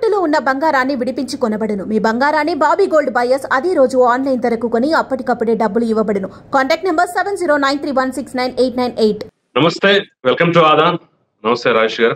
తాకట్టులో ఉన్న బంగారాన్ని విడిపించి కొనబడును. మీ బంగారాన్ని బాబీ గోల్డ్ బయర్స్ అదే రోజు ఆన్లైన్ ధరకు కొని అప్పటికప్పుడే డబ్బులు ఇవ్వబడును. Contact number 7093169898. నమస్తే, వెల్కమ్ టు ఆదాన్. నమస్తే రాజేష్ గారు.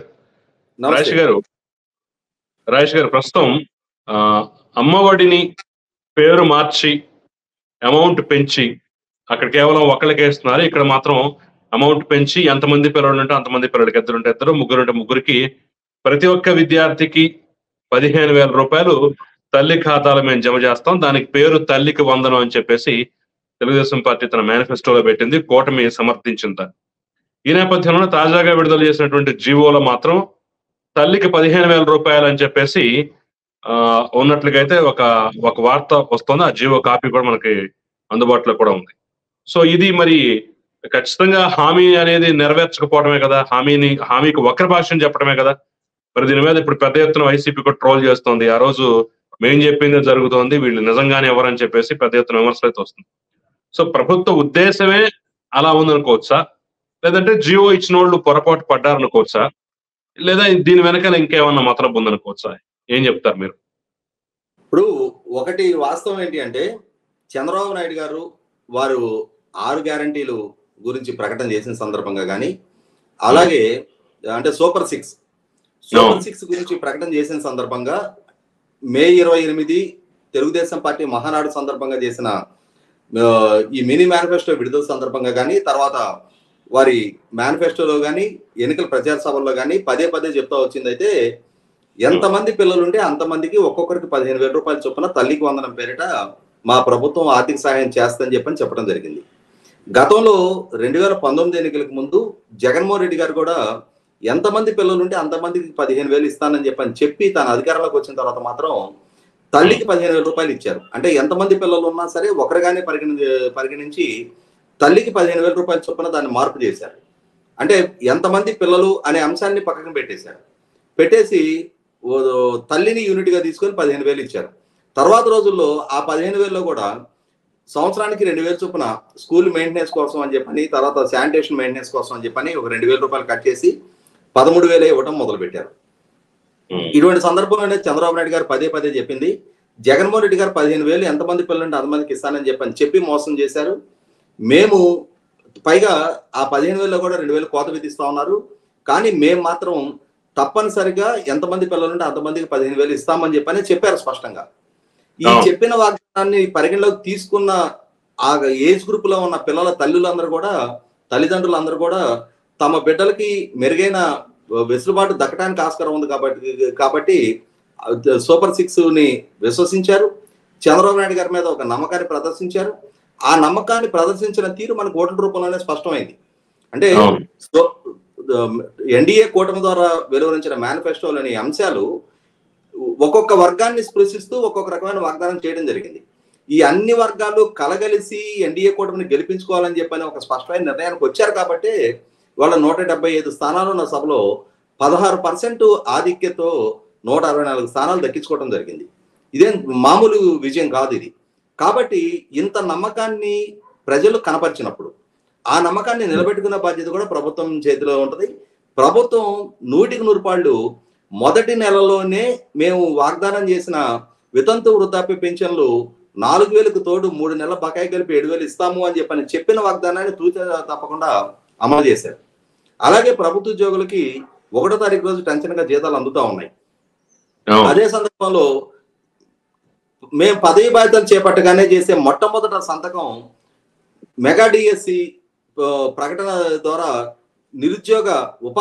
రాజేష్ గారు ప్రస్తుతం అమ్మఒడిని పేరు మార్చి అమౌంట్ పెంచి అక్కడ కేవలం ఒకళ్ళకి వేస్తున్నారు. ఇక్కడ మాత్రం అమౌంట్ పెంచి ఎంతమంది పిల్లలు ఉంటే అంతమంది పిల్లలకి, ఇద్దరుంటే ఇద్దరు, ముగ్గురుంటే ముగ్గురికి, ప్రతి ఒక్క విద్యార్థికి 15,000 రూపాయలు తల్లి ఖాతాలో మేము జమ చేస్తాం. దానికి పేరు తల్లికి వందనం అని చెప్పేసి తెలుగుదేశం పార్టీ తన మేనిఫెస్టోలో పెట్టింది. కూటమి సమర్థించింది. ఈ నేపథ్యంలో తాజాగా విడుదల చేసినటువంటి జీవోలో మాత్రం తల్లికి 15,000 రూపాయలు అని చెప్పేసి ఉన్నట్లుగా అయితే ఒక వార్త వస్తుంది. ఆ జీవో కాపీ కూడా మనకి అందుబాటులో కూడా ఉంది. సో ఇది మరి ఖచ్చితంగా హామీ అనేది నెరవేర్చకపోవడమే కదా, హామీకి వక్ర భాషను చెప్పడమే కదా. మరి దీని మీద ఇప్పుడు పెద్ద ఎత్తున వైసీపీ కూడా ట్రోల్ చేస్తోంది. ఆ రోజు మేం చెప్పిందే జరుగుతోంది, వీళ్ళు నిజంగానే ఎవరని చెప్పేసి పెద్ద ఎత్తున విమర్శలు అయితే వస్తుంది. సో ప్రభుత్వ ఉద్దేశమే అలా ఉందనుకోవచ్చా, లేదంటే జియో ఇచ్చిన వాళ్ళు పొరపాటు పడ్డారనుకోవచ్చా, లేదా దీని వెనకాల ఇంకేమన్నా మాత్రం ఉందనుకోవచ్చా? ఏం చెప్తారు మీరు? ఇప్పుడు ఒకటి వాస్తవం ఏంటి అంటే, చంద్రబాబు నాయుడు గారు వారు 6 గ్యారంటీలు గురించి ప్రకటన చేసిన సందర్భంగా కానీ, అలాగే అంటే సూపర్ 6 గురించి ప్రకటన చేసిన సందర్భంగా మే 28 తెలుగుదేశం పార్టీ మహానాడు సందర్భంగా చేసిన ఈ మినీ మేనిఫెస్టో విడుదల సందర్భంగా కానీ, తర్వాత వారి మేనిఫెస్టోలో కానీ, ఎన్నికల ప్రచార సభల్లో కానీ పదే చెప్తా వచ్చింది అయితే, ఎంతమంది పిల్లలు ఉంటే అంతమందికి ఒక్కొక్కరికి 15,000 రూపాయల చొప్పున తల్లికి వందనం పేరిట మా ప్రభుత్వం ఆర్థిక సహాయం చేస్తని చెప్పడం జరిగింది. గతంలో 2019 ఎన్నికలకు ముందు జగన్మోహన్ రెడ్డి గారు కూడా ఎంతమంది పిల్లలు ఉంటే అంతమందికి 15,000 ఇస్తానని చెప్పి తన అధికారంలోకి వచ్చిన తర్వాత మాత్రం తల్లికి 15,000 రూపాయలు ఇచ్చారు. అంటే ఎంతమంది పిల్లలు ఉన్నా సరే ఒకరిగానే పరిగణించి తల్లికి 15,000 రూపాయల చొప్పున దాన్ని మార్పు చేశారు. అంటే ఎంతమంది పిల్లలు అనే అంశాన్ని పక్కన పెట్టేసి తల్లిని యూనిట్ గా తీసుకొని 15,000 ఇచ్చారు. తర్వాత రోజుల్లో ఆ 15,000లో కూడా సంవత్సరానికి 2,000 చొప్పున స్కూల్ మెయింటెనెన్స్ కోసం అని చెప్పని, తర్వాత శానిటేషన్ మెయింటెనెన్స్ కోసం అని చెప్పని ఒక 2,000 రూపాయలు కట్ చేసి 13,000 ఇవ్వడం మొదలు పెట్టారు. ఇటువంటి సందర్భంలోనే చంద్రబాబు నాయుడు గారు పదే చెప్పింది, జగన్మోహన్ రెడ్డి గారు 15,000 ఎంతమంది పిల్లలు అంటే అంతమందికి ఇస్తానని చెప్పి మోసం చేశారు. మేము పైగా ఆ 15,000లో కూడా 2,000 కోత విధిస్తా ఉన్నారు. కానీ మేము మాత్రం తప్పనిసరిగా ఎంతమంది పిల్లలు ఉంటే అంతమందికి 15,000 ఇస్తామని చెప్పారు స్పష్టంగా. ఈ చెప్పిన వాగ్దానాన్ని పరిగణలోకి తీసుకున్న ఆ ఏజ్ గ్రూప్ లో ఉన్న పిల్లల తల్లిదండ్రులందరూ కూడా తమ బిడ్డలకి మెరుగైన వెసులుబాటు దక్కడానికి ఆస్కారం ఉంది కాబట్టి సూపర్ 6ని విశ్వసించారు. చంద్రబాబు నాయుడు గారి మీద ఒక నమ్మకాన్ని ప్రదర్శించారు. ఆ నమ్మకాన్ని ప్రదర్శించిన తీరు మనకు ఓట్ల రూపంలోనే స్పష్టమైంది. అంటే ఎన్డీఏ కూటమి ద్వారా వెలువరించిన మేనిఫెస్టోలోని అంశాలు ఒక్కొక్క వర్గాన్ని స్పృశిస్తూ ఒక్కొక్క రకమైన వాగ్దానం చేయడం జరిగింది. ఈ అన్ని వర్గాలు కలగలిసి ఎన్డీఏ కూటమిని గెలిపించుకోవాలని చెప్పని ఒక స్పష్టమైన నిర్ణయానికి వచ్చారు. కాబట్టి వాళ్ళ 175 స్థానాలు ఉన్న సభలో 16% ఆధిక్యతో 164 స్థానాలు దక్కించుకోవడం జరిగింది. ఇదేం మామూలు విజయం కాదు ఇది. కాబట్టి ఇంత నమ్మకాన్ని ప్రజలు కనపరిచినప్పుడు ఆ నమ్మకాన్ని నిలబెట్టుకున్న బాధ్యత కూడా ప్రభుత్వం చేతిలో ఉంటుంది. ప్రభుత్వం 100కి 100 పాళ్ళు మొదటి నెలలోనే మేము వాగ్దానం చేసిన వితంతు వృద్ధాప్య పెన్షన్లు 4,000కు తోడు 3 నెలల బకాయి కలిపి 7,000 ఇస్తాము అని చెప్పిన వాగ్దానాన్ని తూచా తప్పకుండా అమలు చేశారు. అలాగే ప్రభుత్వ ఉద్యోగులకి 1వ తారీఖు రోజు టెన్షన్గా జీతాలు అందుతా ఉన్నాయి. అదే సందర్భంలో మేము పదవి బాధ్యతలు చేపట్టగానే చేసే మొట్టమొదట సంతకం మెగా డిఎస్సి ప్రకటన ద్వారా నిరుద్యోగ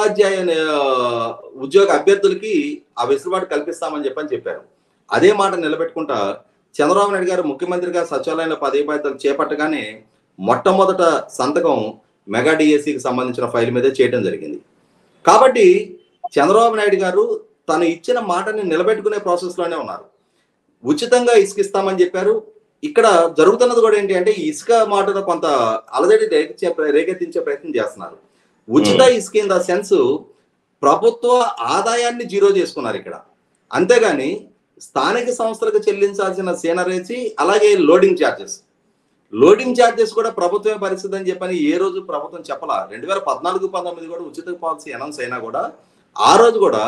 ఉద్యోగ అభ్యర్థులకి ఆ వెసులుబాటు కల్పిస్తామని చెప్పారు. అదే మాట నిలబెట్టుకుంటా చంద్రబాబు నాయుడు గారు ముఖ్యమంత్రిగా సచివాలయంలో పదవి బాధ్యతలు చేపట్టగానే మొట్టమొదట సంతకం మెగా డిఎస్సికి సంబంధించిన ఫైల్ మీదే చేయడం జరిగింది. కాబట్టి చంద్రబాబు నాయుడు గారు తను ఇచ్చిన మాటని నిలబెట్టుకునే ప్రాసెస్ లోనే ఉన్నారు. ఉచితంగా ఇసుక ఇస్తామని చెప్పారు. ఇక్కడ జరుగుతున్నది కూడా ఏంటి అంటే, ఇసుక మాటలో కొంత అలజడి రేకెత్తించే ప్రయత్నం చేస్తున్నారు. ఉచిత ఇసుక ఇన్ ద సెన్స్ ప్రభుత్వ ఆదాయాన్ని జీరో చేసుకున్నారు ఇక్కడ. అంతేగాని స్థానిక సంస్థలకు చెల్లించాల్సిన సీనరేజీ, అలాగే లోడింగ్ ఛార్జెస్ కూడా ప్రభుత్వమే పరిస్థితి అని చెప్పని ఏ రోజు ప్రభుత్వం చెప్పలా. 2014-19 కూడా ఉచిత పాలసీ అనౌన్స్ అయినా కూడా ఆ రోజు కూడా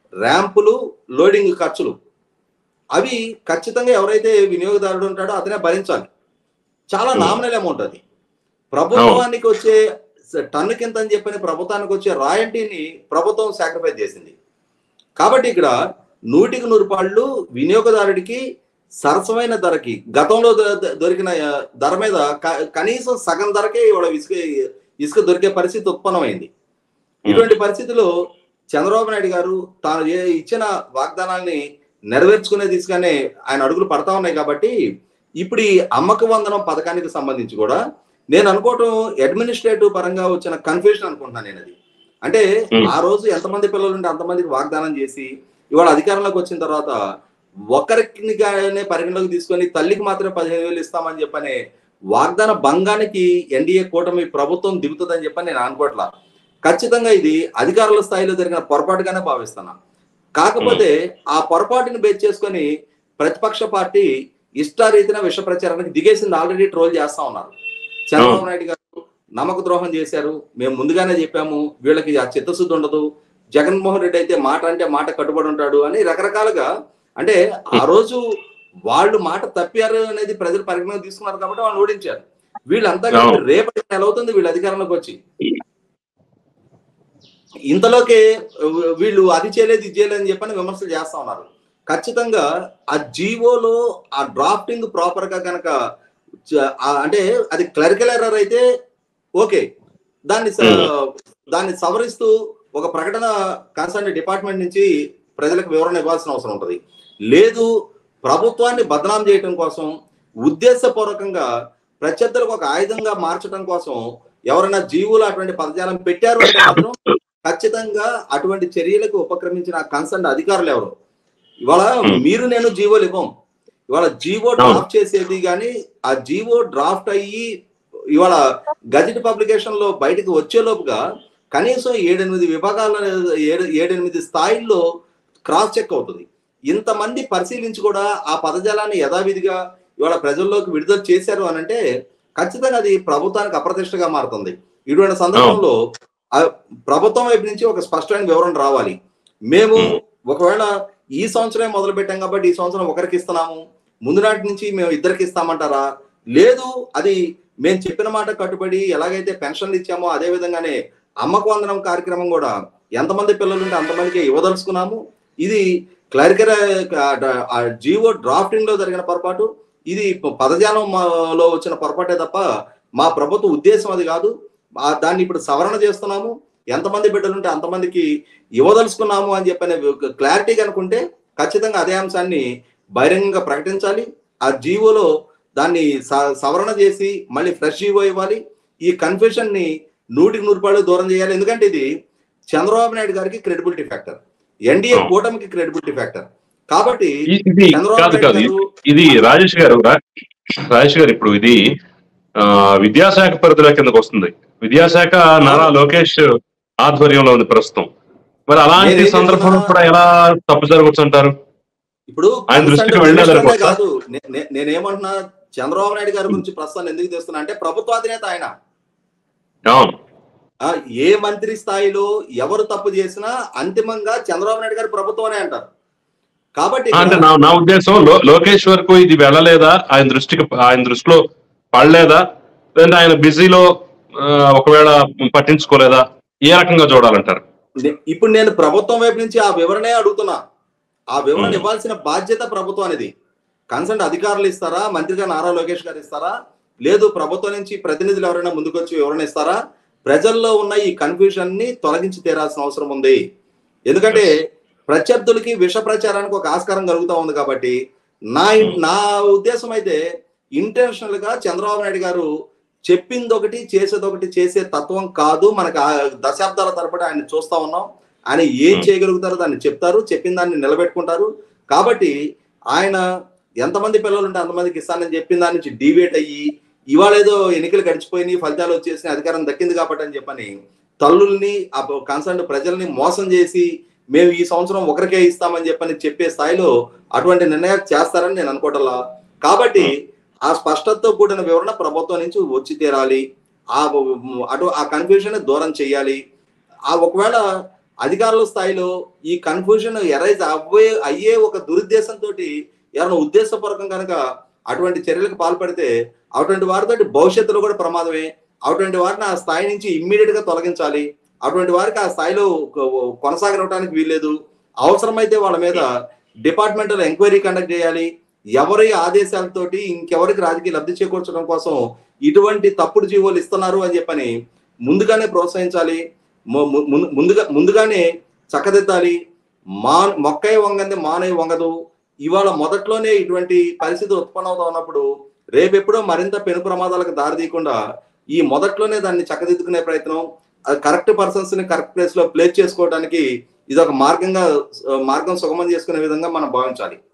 ర్యాంపులు, లోడింగ్ ఖర్చులు అవి ఖచ్చితంగా ఎవరైతే వినియోగదారుడు ఉంటాడో అతనే భరించాలి. చాలా నామినల్ అమౌంట్ అది. ప్రభుత్వానికి వచ్చే టన్ను కింద అని చెప్పని ప్రభుత్వానికి వచ్చే రాయల్టీని ప్రభుత్వం సాక్రిఫైస్ చేసింది. కాబట్టి ఇక్కడ 100% వినియోగదారుడికి సరసమైన ధరకి, గతంలో దొరికిన ధర మీద కనీసం సగం ధరకే ఇవాళ ఇసుక దొరికే పరిస్థితి ఉత్పన్నమైంది. ఇటువంటి పరిస్థితిలో చంద్రబాబు నాయుడు గారు తాను ఇచ్చిన వాగ్దానాల్ని నెరవేర్చుకునే దిశగానే ఆయన అడుగులు పడతా ఉన్నాయి. కాబట్టి ఇప్పుడు ఈ అమ్మక వందనం పథకానికి సంబంధించి కూడా నేను అనుకోవటం అడ్మినిస్ట్రేటివ్ పరంగా వచ్చిన కన్ఫ్యూజన్ అనుకుంటున్నాను నేను. అది అంటే ఆ రోజు ఎంతమంది పిల్లలు ఉంటే అంతమందికి వాగ్దానం చేసి ఇవాళ అధికారంలోకి వచ్చిన తర్వాత ఒకరికిగానే పరిగణలోకి తీసుకొని తల్లికి మాత్రమే 15,000 ఇస్తామని చెప్పనే వాగ్దాన భంగానికి ఎన్డీఏ కూటమి ప్రభుత్వం దిగుతుందని చెప్పని నేను అనుకోవట్లా. ఖచ్చితంగా ఇది అధికారుల స్థాయిలో జరిగిన పొరపాటుగానే భావిస్తున్నా. కాకపోతే ఆ పొరపాటుని బేస్ చేసుకొని ప్రతిపక్ష పార్టీ ఇష్టారీతిన విష ప్రచారానికి దిగేసింది. ఆల్రెడీ ట్రోల్ చేస్తా ఉన్నారు. చంద్రబాబు నాయుడు గారు నమ్మక ద్రోహం చేశారు, మేము ముందుగానే చెప్పాము, వీళ్ళకి ఆ చిత్తశుద్ధి ఉండదు, జగన్మోహన్ రెడ్డి అయితే మాట అంటే మాట కట్టుబడి ఉంటాడు అని రకరకాలుగా. అంటే ఆ రోజు వాళ్ళు మాట తప్పారు అనేది ప్రజలు పరిగణన తీసుకున్నారు కాబట్టి వాళ్ళు ఓడించారు. వీళ్ళంతా రేపటి నెల అవుతుంది వీళ్ళు అధికారంలోకి వచ్చి, ఇంతలోకే వీళ్ళు అది చేయలేదు ఇది చేయలేదు అని చెప్పని విమర్శలు చేస్తా ఉన్నారు. ఖచ్చితంగా ఆ జీవోలో ఆ డ్రాఫ్టింగ్ ప్రాపర్ గా కనుక అంటే అది క్లరికల్ ఎర్రర్ అయితే ఓకే, దాన్ని సవరిస్తూ ఒక ప్రకటన కన్సర్న్ డిపార్ట్మెంట్ నుంచి ప్రజలకు వివరణ ఇవ్వాల్సిన అవసరం ఉంటుంది. లేదు ప్రభుత్వాన్ని బదనాం చేయడం కోసం ఉద్దేశపూర్వకంగా ప్రత్యర్థులకు ఒక ఆయుధంగా మార్చడం కోసం ఎవరైనా జీవులు అటువంటి పదజాలం పెట్టారు అంటే మాత్రం ఖచ్చితంగా అటువంటి చర్యలకు ఉపక్రమించిన కన్సర్న్ అధికారులు ఎవరు. ఇవాళ మీరు నేను జీవోలు ఇవ్వం. ఇవాళ జీవో డ్రాఫ్ట్ చేసేది కానీ ఆ జీవో డ్రాఫ్ట్ అయ్యి ఇవాళ గజెట్ పబ్లికేషన్ లో బయటకు వచ్చేలోపుగా కనీసం 7-8 విభాగాల 7-8 స్థాయిల్లో క్రాస్ చెక్ అవుతుంది. ఇంతమంది పరిశీలించి కూడా ఆ పదజాలాన్ని యథావిధిగా ఇవాళ ప్రజల్లోకి విడుదల చేశారు అని అంటే ఖచ్చితంగా అది ప్రభుత్వానికి అప్రతిష్టగా మారుతుంది. ఇటువంటి సందర్భంలో ప్రభుత్వం వైపు నుంచి ఒక స్పష్టమైన వివరణ రావాలి. మేము ఒకవేళ ఈ సంవత్సరమే మొదలు పెట్టాం కాబట్టి ఈ సంవత్సరం ఒకరికి ఇస్తున్నాము, ముందు నాటి నుంచి మేము ఇద్దరికి ఇస్తామంటారా? లేదు అది మేము చెప్పిన మాట కట్టుబడి ఎలాగైతే పెన్షన్లు ఇచ్చామో అదే విధంగానే అమ్మక వందనం కార్యక్రమం కూడా ఎంతమంది పిల్లలు ఉంటే అంతమందికి ఇవ్వదలుచుకున్నాము. ఇది క్లరికల్ జీవో డ్రాఫ్టింగ్ లో జరిగిన పొరపాటు, ఇది పదజాలంలో వచ్చిన పొరపాటే తప్ప మా ప్రభుత్వ ఉద్దేశం అది కాదు. దాన్ని ఇప్పుడు సవరణ చేస్తున్నాము, ఎంతమంది బిడ్డలు ఉంటే అంతమందికి ఇవ్వదలుచుకున్నాము అని చెప్పనే క్లారిటీ కనుకుంటే ఖచ్చితంగా అదే అంశాన్ని బహిరంగంగా ప్రకటించాలి. ఆ జీవోలో దాన్ని సవరణ చేసి మళ్ళీ ఫ్రెష్ జీవో ఇవ్వాలి. ఈ కన్ఫ్యూషన్ ని 100% దూరం చేయాలి. ఎందుకంటే ఇది చంద్రబాబు నాయుడు గారికి క్రెడిబిలిటీ ఫ్యాక్టర్, ఎన్డీఏ కూటమికి క్రెడిబిలిటీ ఫ్యాక్టర్. కాబట్టి ఇది రాజేష్ గారు ఇప్పుడు ఇది విద్యాశాఖ పరిధిలో కిందకు వస్తుంది. విద్యాశాఖ నారా లోకేష్ ఆధ్వర్యంలో ఉంది ప్రస్తుతం. మరి అలాంటి సందర్భంలో కూడా ఎలా తప్పు జరగవచ్చు అంటారు? ఇప్పుడు ఆయన దృష్టికి వెళ్ళలేదు కాదు. నేనేమంటున్నా, చంద్రబాబు నాయుడు గారి గురించి ప్రస్తుతం ఎందుకు తెస్తున్నా అంటే ప్రభుత్వాధినేత ఆయన. ఏ మంత్రి స్థాయిలో ఎవరు తప్పు చేసినా అంతిమంగా చంద్రబాబు నాయుడు గారి ప్రభుత్వం అనే అంటారు. కాబట్టి అంటే నా ఉద్దేశం లోకేష్ వరకు ఇది వెళ్ళలేదా, ఆయన దృష్టిలో పడలేదా, లేదంటే ఆయన బిజీలో ఒకవేళ పట్టించుకోలేదా, ఏ రకంగా చూడాలంటారు? ఇప్పుడు నేను ప్రభుత్వం వైపు నుంచి ఆ వివరణే అడుగుతున్నా. ఆ వివరణ ఇవ్వాల్సిన బాధ్యత ప్రభుత్వం అనేది. కన్సర్న్ అధికారులు ఇస్తారా, మంత్రిగా నారా లోకేష్ గారు ఇస్తారా, లేదు ప్రభుత్వం నుంచి ప్రతినిధులు ఎవరైనా ముందుకొచ్చి వివరణ ఇస్తారా? ప్రజల్లో ఉన్న ఈ కన్ఫ్యూజన్ ని తొలగించి తీరాల్సిన అవసరం ఉంది. ఎందుకంటే ప్రత్యర్థులకి విష ప్రచారానికి ఒక ఆస్కారం కలుగుతా ఉంది. కాబట్టి నా ఉద్దేశం అయితే ఇంటెన్షనల్ గా చంద్రబాబు నాయుడు గారు చెప్పింది ఒకటి చేసేదొకటి చేసే తత్వం కాదు. మనకు దశాబ్దాల తరబడి ఆయన చూస్తా ఉన్నాం. ఆయన ఏం చేయగలుగుతారో దాన్ని చెప్తారు, చెప్పిన దాన్ని నిలబెట్టుకుంటారు. కాబట్టి ఆయన ఎంతమంది పిల్లలు ఉంటే అంతమందికి ఇస్తానని చెప్పిన దాని నుంచి డివేట్ అయ్యి ఇవాళ ఏదో ఎన్నికలు గడిచిపోయినాయి, ఫలితాలు వచ్చేసి అధికారం దక్కింది కాబట్టి అని చెప్పని తల్లుల్ని కన్సర్న్ ప్రజల్ని మోసం చేసి మేము ఈ సంవత్సరం ఒకరికే ఇస్తామని చెప్పని చెప్పే స్థాయిలో అటువంటి నిర్ణయాలు చేస్తారని నేను అనుకోవటంలా. కాబట్టి ఆ స్పష్టతతో కూడిన వివరణ ప్రభుత్వం నుంచి వచ్చి తీరాలి. ఆ కన్ఫ్యూజన్ దూరం చేయాలి. ఒకవేళ అధికారుల స్థాయిలో ఈ కన్ఫ్యూజన్ ఎరైజ్ అయ్యే ఒక దురుద్దేశంతో ఎవరైనా ఉద్దేశపూర్వకం కనుక అటువంటి చర్యలకు పాల్పడితే అటువంటి వారితో భవిష్యత్తులో కూడా ప్రమాదమే. అటువంటి వారిని ఆ స్థాయి నుంచి ఇమ్మీడియట్ గా తొలగించాలి. అటువంటి వారికి ఆ స్థాయిలో కొనసాగడానికి వీల్లేదు. అవసరమైతే వాళ్ళ మీద డిపార్ట్మెంటల్ ఎంక్వైరీ కండక్ట్ చేయాలి. ఎవరి ఆదేశాలతోటి ఇంకెవరికి రాజకీయ లబ్ధి చేకూర్చడం కోసం ఇటువంటి తప్పుడు జీవోలు ఇస్తున్నారు అని చెప్పని ముందుగానే ప్రోత్సహించాలి. ముందుగానే చక్కదిద్దాలి. మొక్కై వంగంది మానై వంగదు. ఇవాళ మొదట్లోనే ఇటువంటి పరిస్థితి ఉత్పన్నమవుతా ఉన్నప్పుడు రేపెప్పుడో మరింత పెను ప్రమాదాలకు దారితీయకుండా ఈ మొదట్లోనే దాన్ని చక్కదిద్దుకునే ప్రయత్నం, కరెక్ట్ పర్సన్స్ ని కరెక్ట్ ప్లేస్ లో ప్లేస్ చేసుకోవడానికి ఇది ఒక మార్గం సుగమం చేసుకునే విధంగా మనం భావించాలి.